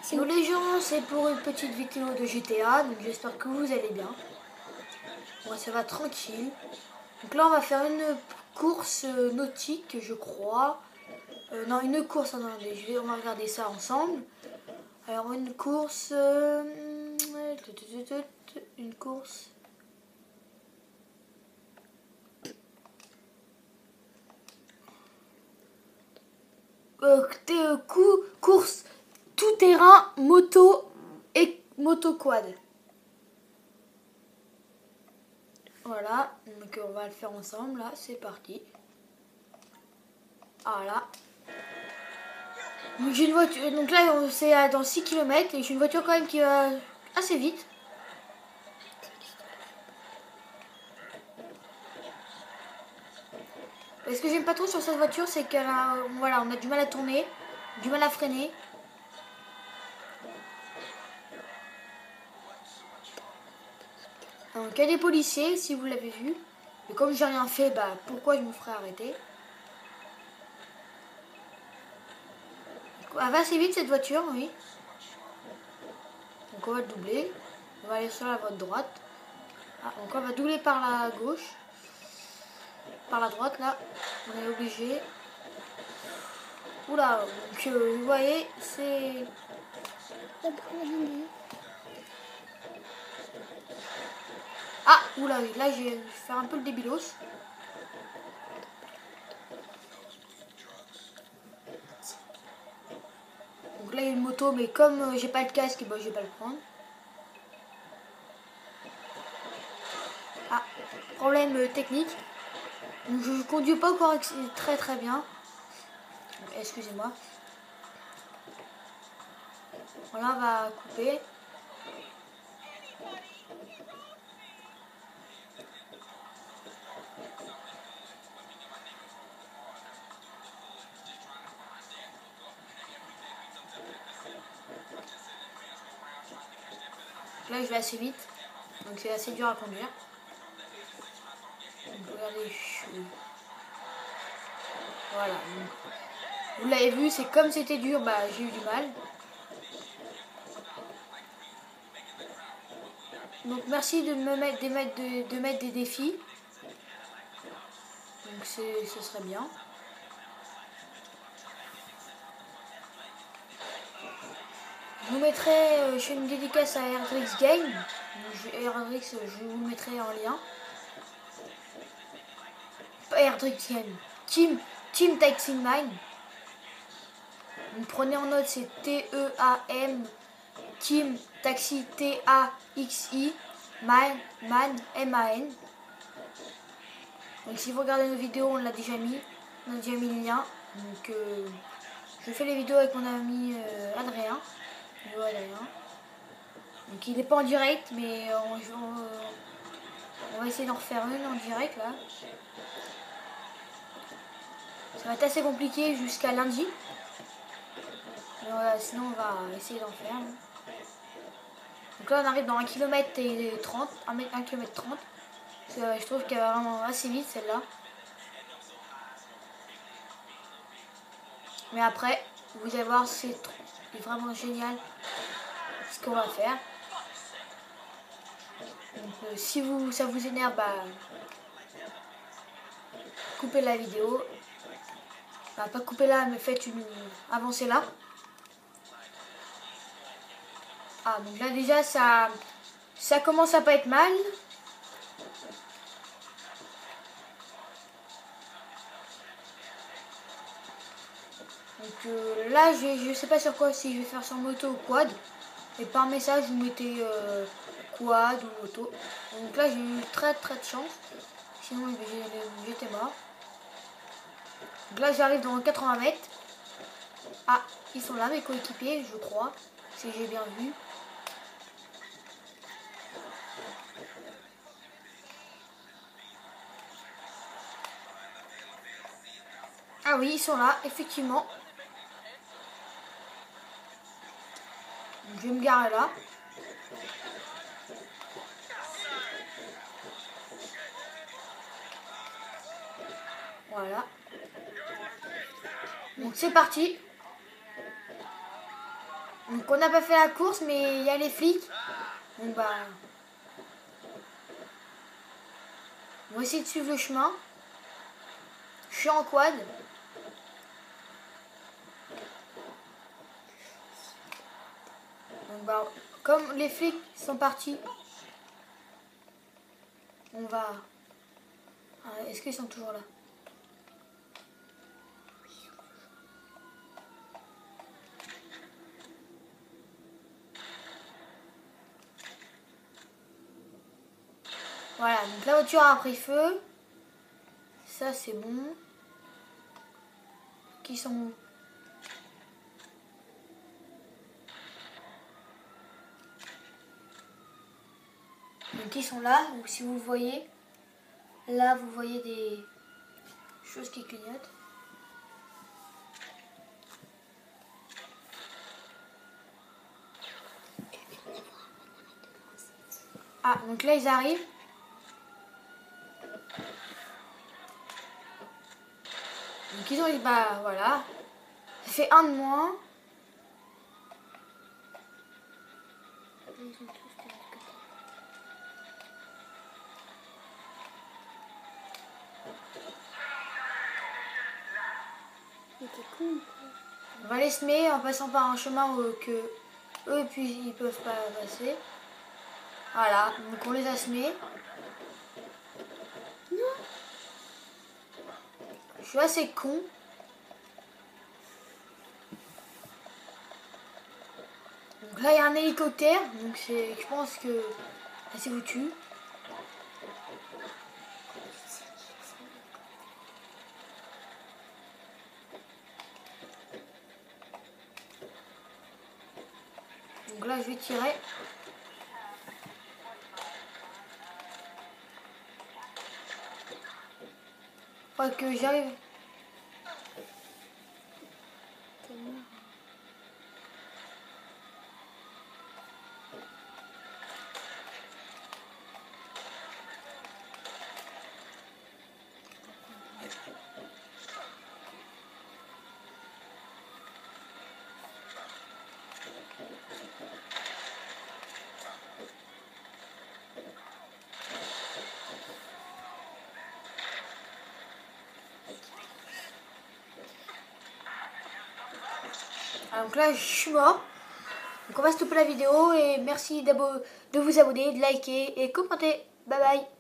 Salut les gens, c'est pour une petite vidéo de GTA, donc j'espère que vous allez bien. Moi ça va tranquille. Donc là on va faire une course nautique, je crois. Non, une course, attendez, on va regarder ça ensemble. Alors une course... une course... course tout terrain, moto et moto quad. Voilà, donc on va le faire ensemble, là, c'est parti. Voilà. Donc j'ai une voiture, donc là c'est dans 6 km et j'ai une voiture quand même qui va assez vite. Et ce que j'aime pas trop sur cette voiture, c'est qu'elle a, voilà, on a du mal à tourner, du mal à freiner. Donc il y a des policiers, si vous l'avez vu. Mais comme j'ai rien fait, bah pourquoi je me ferais arrêter? Elle va assez vite cette voiture, oui. Donc on va le doubler. On va aller sur la voie de droite. Ah, donc on va doubler par la gauche. Par la droite là. On est obligé. Oula, donc vous voyez, c'est... Ah, oula, là je vais faire un peu le débilos. Donc là il y a une moto, mais comme j'ai pas le casque, bah, je vais pas le prendre. Ah, problème technique. Donc je conduis pas encore très bien. Excusez-moi. Voilà, on va couper. Là je vais assez vite, donc c'est assez dur à conduire. Donc regardez, voilà. Donc, vous l'avez vu, c'est comme c'était dur, bah j'ai eu du mal. Donc merci de me mettre de mettre des défis. Donc ce serait bien. Je vous mettrai, je fais une dédicace à Erdrix Game. Erdrix, je vous le mettrai en lien. Pas Erdrix Game. Team Taxi Mine. Vous prenez en note, c'est T-E-A-M. Team Taxi T-A-X-I. Man, M-A-N. Donc si vous regardez nos vidéos, on l'a déjà mis. On a déjà mis le lien. Donc je fais les vidéos avec mon ami Adrien. Donc il n'est pas en direct, mais on va essayer d'en refaire une en direct là. Ça va être assez compliqué jusqu'à lundi. Mais sinon on va essayer d'en faire. Donc là on arrive dans 1 km et 30, 1 km 30. Je trouve qu'elle va vraiment assez vite celle-là. Mais après, vous allez voir, c'est vraiment génial ce qu'on va faire. Donc si ça vous énerve, bah, coupez la vidéo. Bah, pas couper là, mais faites une avancée là. Ah, donc là déjà ça commence à pas être mal. Donc là je sais pas sur quoi, si je vais faire sur moto ou quad. Et par message vous mettez quad ou moto. Donc là j'ai eu très de chance. Sinon j'étais mort. Donc là j'arrive dans 80 mètres. Ah, ils sont là mes coéquipiers, je crois. Si j'ai bien vu. Ah oui, ils sont là, effectivement. Donc, je vais me garer là. Voilà. Donc c'est parti. Donc on n'a pas fait la course, mais il y a les flics. Donc bah... On va essayer de suivre le chemin. Je suis en quad. Donc bah, comme les flics sont partis, on va... Ah, est-ce qu'ils sont toujours là? Voilà, donc la voiture a pris feu. Ça c'est bon. Qui sont où? Donc ils sont là, donc si vous voyez, là vous voyez des choses qui clignotent. Ah, donc là ils arrivent. Donc ils ont dit bah voilà, ça fait un de moins. On va les semer en passant par un chemin que eux puis ils peuvent pas passer. Voilà, donc on les a semés. Je suis assez con. Donc là il y a un hélicoptère, donc je pense que c'est foutu. Donc là je vais tirer. Faut que j'arrive. Donc là je suis mort. Donc on va stopper la vidéo et merci de vous abonner, de liker et commenter. Bye bye.